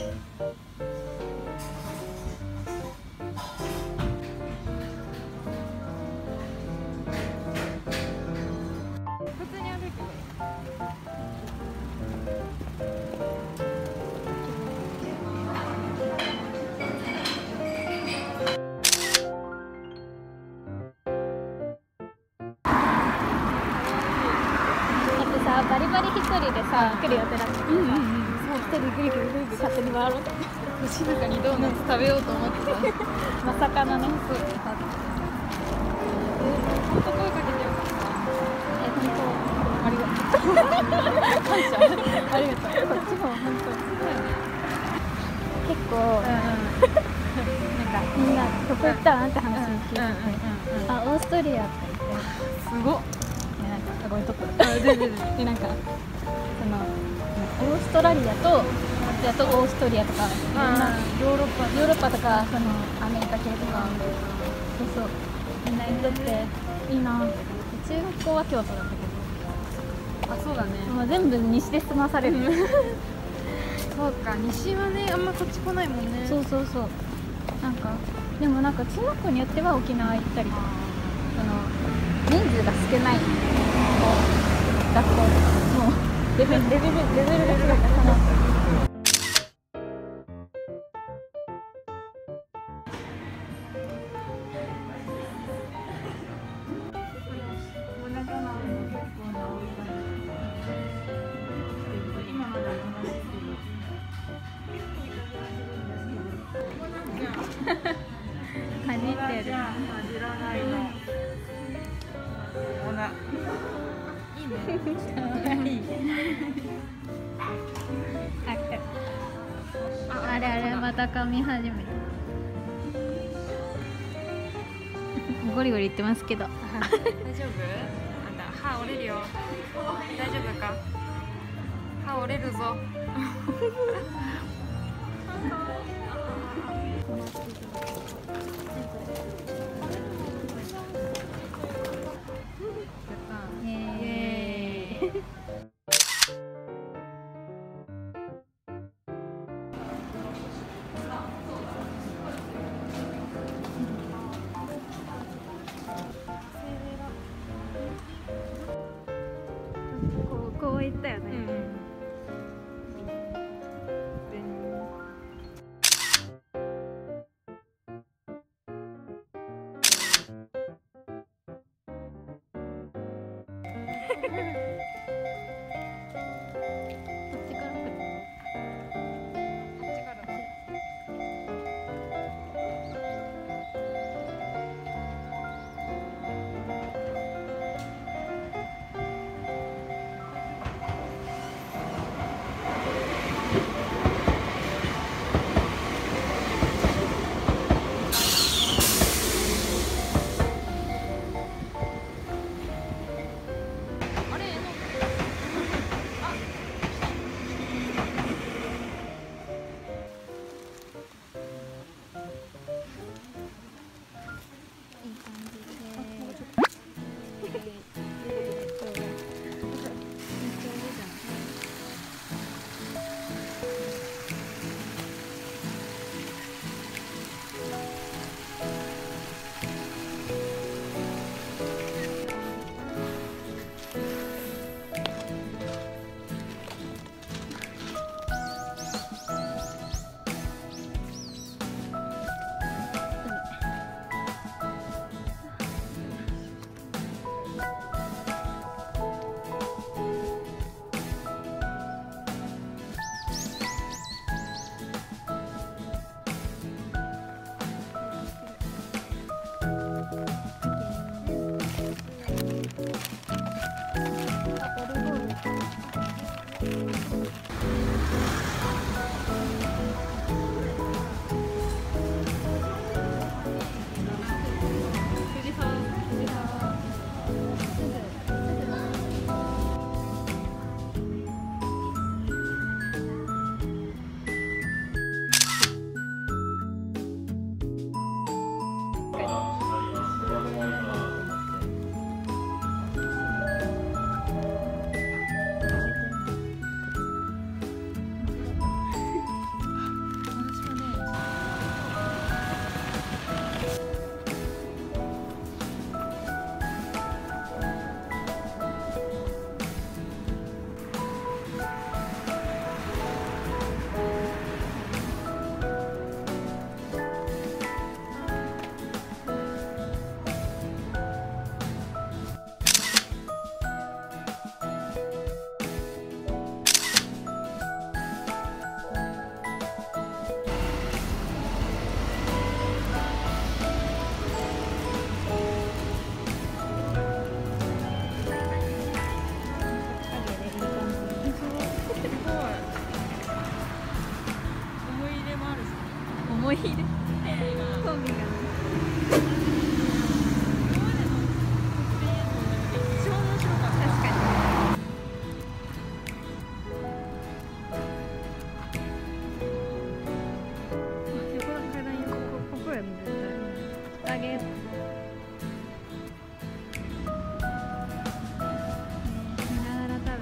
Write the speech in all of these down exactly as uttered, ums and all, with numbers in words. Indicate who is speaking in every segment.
Speaker 1: バリバリ一人でさ来る予定だったからさ、うんうんうん、一人ぐるぐるぐるぐる勝手に回ろうと
Speaker 2: 静かにドーナツ食べようと思ってた
Speaker 1: まさかのね、そう
Speaker 2: 本当声かけてよかった。
Speaker 1: え、本当ありがとう感謝ありがとう。こっちも本当に結構、うん、なんかみんなどこ行ったなんて話を聞いてて、あ、オーストリアって言って
Speaker 2: すごっ
Speaker 1: ごめんとこでなんかそのオーストラリアとあとオーストリアとかいろんなヨーロッパヨーロッパとかそのアメリカ系とかそうそうみんな行っとっていいな。中学校は京都だったけど、
Speaker 2: あ、そうだね、
Speaker 1: もう全部西で済まされる
Speaker 2: そうか、西はねあんまこっち来ないもんね。
Speaker 1: そうそうそう。なんかでもなんか中学校によっては沖縄行ったりとか、その人数が少ない学校とかもうレベルレベルレベルが違うかな。かじってる。かじらないの。
Speaker 2: ほら。いいね。いい。
Speaker 1: あれあれまた噛み始めた。ゴリゴリ言ってますけど。
Speaker 2: 大丈夫？あんた歯折れるよ。大丈夫か？歯折れるぞ。
Speaker 1: こう言ったよね。 もいいです。コンビがね。確かに。横の階段横ここやね絶対。あげ。見ながら食べて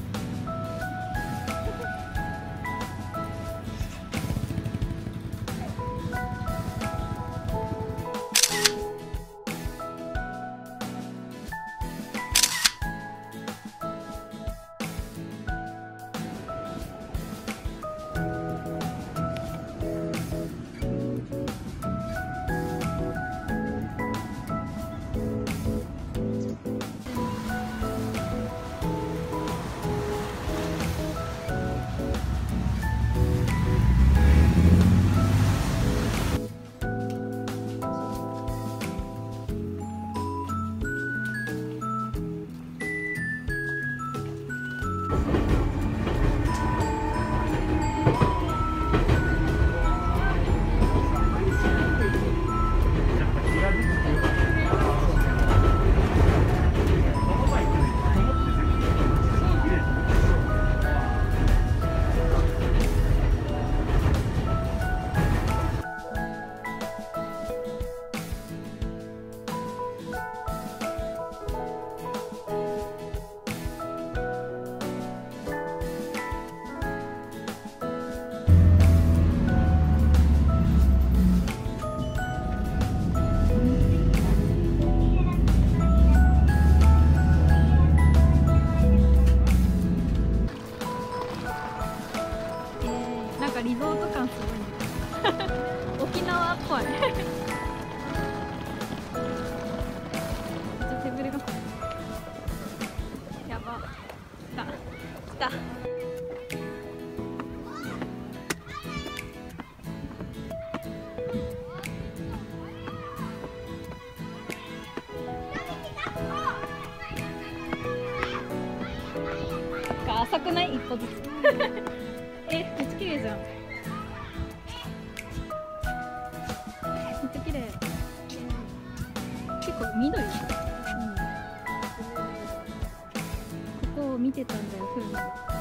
Speaker 1: リゾート感すごいね。沖縄っぽい。めっちゃ手ぶれが。やば。来た。来た。浅くない一歩ずつ。え、めっちゃ綺麗じゃん。めっちゃ綺麗。結構緑。うん。ここを見てたんだよ、風磨が。